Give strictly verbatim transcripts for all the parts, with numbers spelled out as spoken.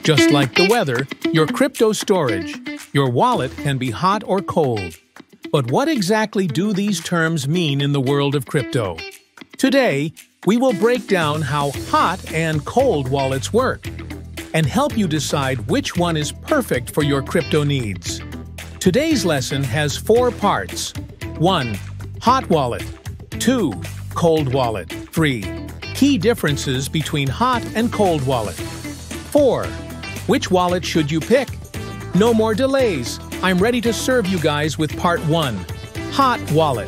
Just like the weather, your crypto storage, your wallet can be hot or cold. But what exactly do these terms mean in the world of crypto? Today, we will break down how hot and cold wallets work and help you decide which one is perfect for your crypto needs. Today's lesson has four parts. one. Hot wallet. two. Cold wallet. three. Key differences between hot and cold wallet. four. Which wallet should you pick? No more delays. I'm ready to serve you guys with part one. Hot wallet.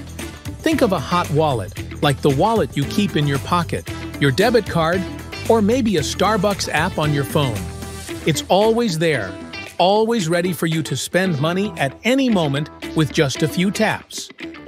Think of a hot wallet, like the wallet you keep in your pocket, your debit card, or maybe a Starbucks app on your phone. It's always there, always ready for you to spend money at any moment with just a few taps.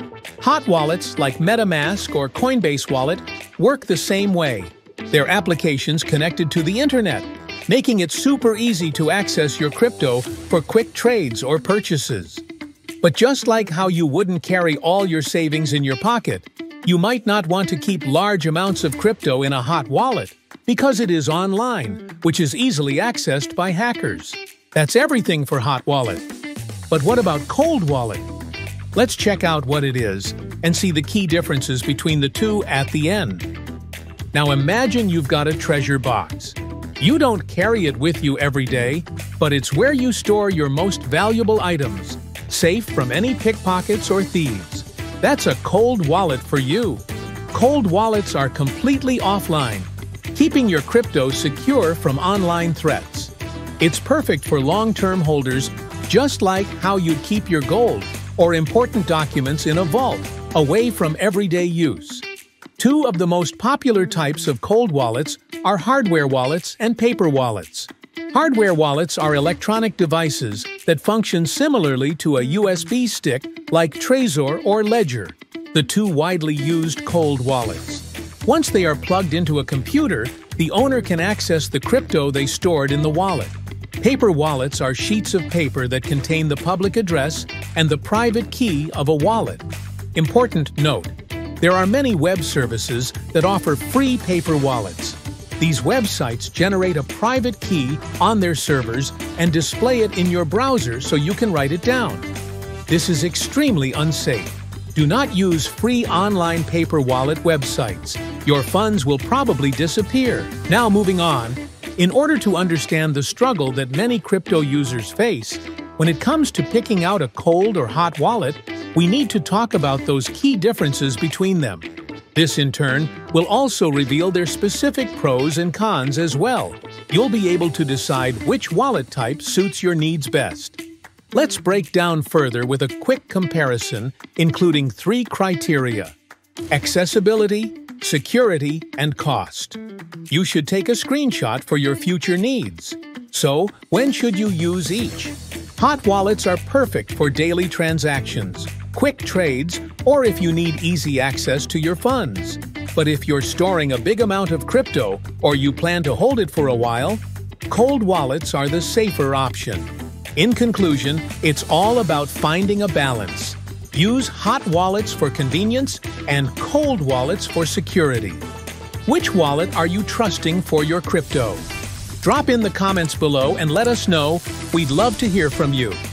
Hot wallets like MetaMask or Coinbase Wallet work the same way. They're applications connected to the internet, making it super easy to access your crypto for quick trades or purchases. But just like how you wouldn't carry all your savings in your pocket, you might not want to keep large amounts of crypto in a hot wallet because it is online, which is easily accessed by hackers. That's everything for hot wallet. But what about cold wallet? Let's check out what it is and see the key differences between the two at the end. Now imagine you've got a treasure box. You don't carry it with you every day, but it's where you store your most valuable items, safe from any pickpockets or thieves. That's a cold wallet for you. Cold wallets are completely offline, keeping your crypto secure from online threats. It's perfect for long-term holders, just like how you'd keep your gold or important documents in a vault, away from everyday use. Two of the most popular types of cold wallets are hardware wallets and paper wallets. Hardware wallets are electronic devices that function similarly to a U S B stick like Trezor or Ledger, the two widely used cold wallets. Once they are plugged into a computer, the owner can access the crypto they stored in the wallet. Paper wallets are sheets of paper that contain the public address and the private key of a wallet. Important note: there are many web services that offer free paper wallets. These websites generate a private key on their servers and display it in your browser so you can write it down. This is extremely unsafe. Do not use free online paper wallet websites. Your funds will probably disappear. Now moving on, in order to understand the struggle that many crypto users face, when it comes to picking out a cold or hot wallet, we need to talk about those key differences between them. This, in turn, will also reveal their specific pros and cons as well. You'll be able to decide which wallet type suits your needs best. Let's break down further with a quick comparison, including three criteria: accessibility, security, and cost. You should take a screenshot for your future needs. So, when should you use each? Hot wallets are perfect for daily transactions, quick trades, or if you need easy access to your funds. But if you're storing a big amount of crypto or you plan to hold it for a while, cold wallets are the safer option. In conclusion, it's all about finding a balance. Use hot wallets for convenience and cold wallets for security. Which wallet are you trusting for your crypto? Drop in the comments below and let us know. We'd love to hear from you.